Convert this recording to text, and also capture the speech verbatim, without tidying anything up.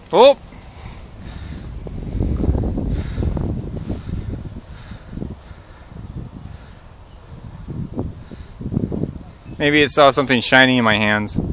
Oh! Maybe it saw something shiny in my hands.